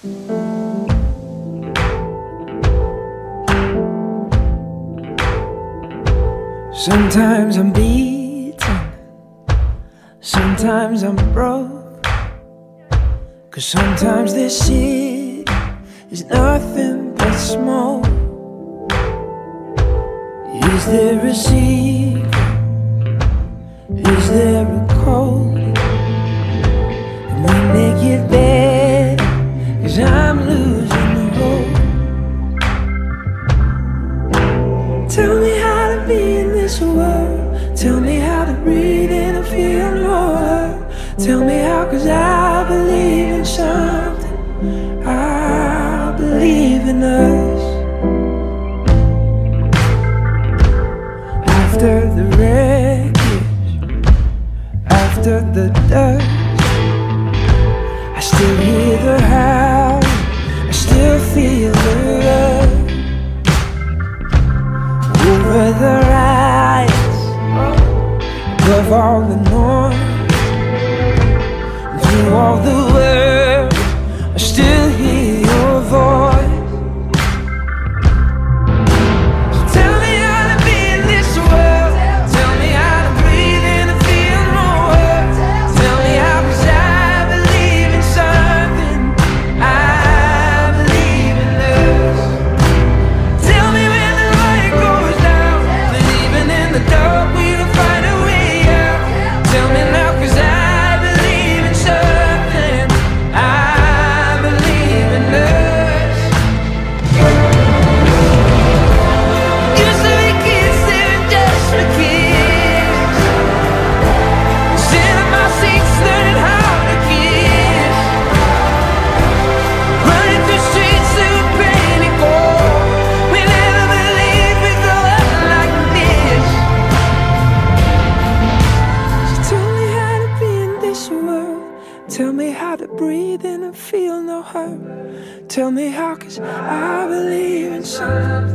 Sometimes I'm beaten, sometimes I'm broke, 'cause sometimes this city is nothing but smoke. Is there a secret? Is there a code? Can we make it better? 'Cause I'm losing hope. Tell me how to be in this world. Tell me how to breathe in and feel no hurt. Tell me how, 'cause I believe in something. I believe in us. After the wreckage, after the dust, I still hear the howl, I still feel the love. Over the riots, above all the noise, through all the world, I still hear your voice. So tell me how to be in this world. Tell me how to breathe in and feel no hurt. Tell me how, 'cause I believe in something. I believe in us. Tell me when the light goes down, that even in the dark we will find a way out. Tell me now, 'cause I believe in something. I believe in us. Used to be kids living just for kids, sitting in my seats learning how to kiss, running through streets through pain and cold. We never believed we'd grow up like this. So tell me how to be in this world. Tell me how to breathe in and feel no hurt. Tell me how, 'cause I believe in something.